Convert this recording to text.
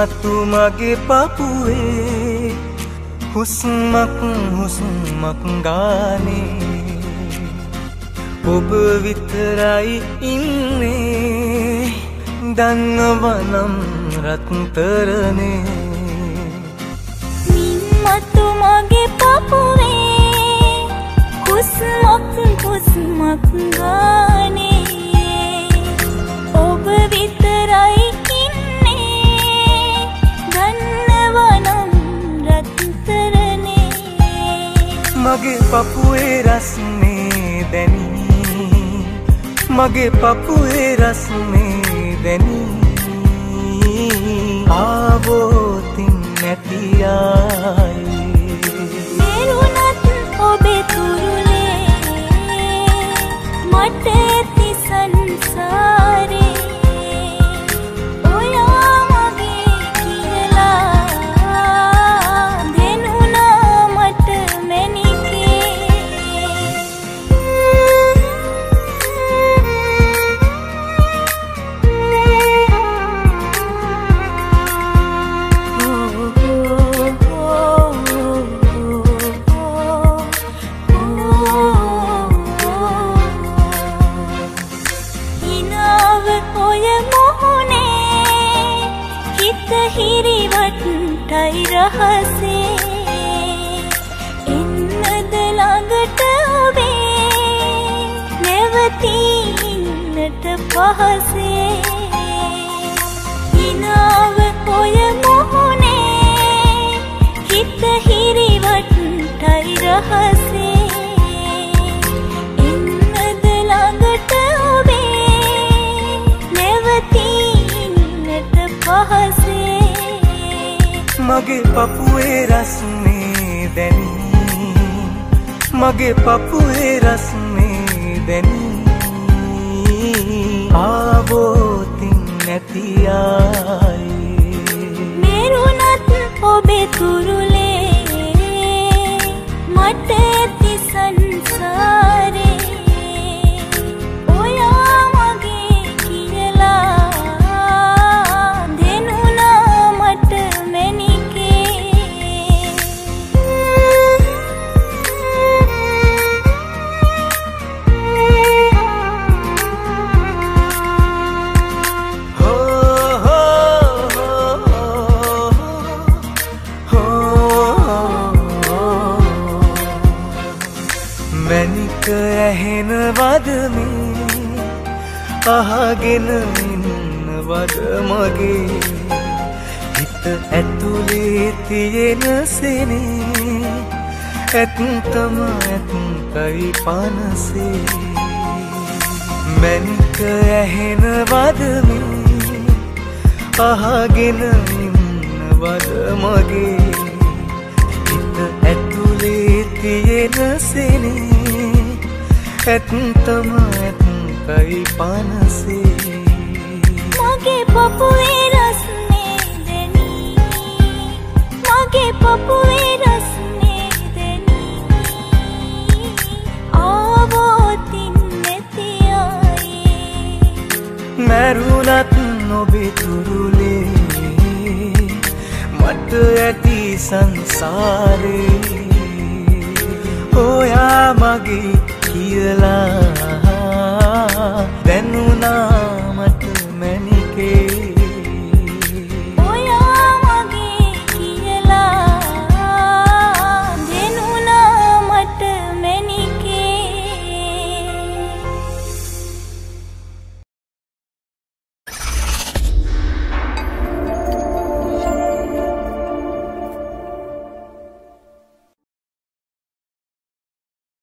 මතු මගේ පපුවේ හුස්මක් හුස්මක් ගානේ ඔබ විතරයි ඉන්නේ දන්නවනම් රත්තරනේ මතු මගේ පපුවේ හුස්මක් හුස්මක් ගානේ ඔබ විතරයි ඉන්නේ දන්නවනම් රත්තරනේ මගේ පපුවේ රස්නේ දැනී මගේ පපුවේ රස්නේ දැනී ආවෝතින් නැතියයි මෙරුණත් ඔබේ තුරුලේ මට ඇති සංසාරේ ඔයා මගේ කියලා දෙනුණා මට මැනිකේ හිරිවට්ටයි රහසේ එන්නද ළඟට ඔබේ නැවතින්නට පහසේ හිනාව ඔය මොහොනේ හිත හිරිවට්ටයි රහසේ එන්නද ළඟට ඔබේ නැවතින්නට පහසේ මගේ පපුවේ රස්නේ දැනී මගේ පපුවේ රස්නේ දැනී ආවෝතින් නැතියයි මෙරුණත් ඔබේ තුරුලේ මට ඇති සංසාරේ ඔයා මගේ කියලා දෙනුණා මට මැනික ඇහෙනවද මේ අහගෙන ඉන්නවද මගේ හිත ඇතුලේ තියෙන සෙනේ ඇත්තම ඇත්තයි පනසේ මැනික ඇහෙනවද මේ අහගෙන ඉන්නවද මගේ හිත ඇතුලේ තියෙන සෙනේ ඇත්තම ඇත්තයි පනසේ මගේ පපුවේ රස්නේ දැනී මගේ පපුවේ රස්නේ දැනී ආවෝතින් නැතියයි මැරුණත් ඔබේ තුරුලේ මට ඇති සංසාරේ ඔයා මගේ කියලා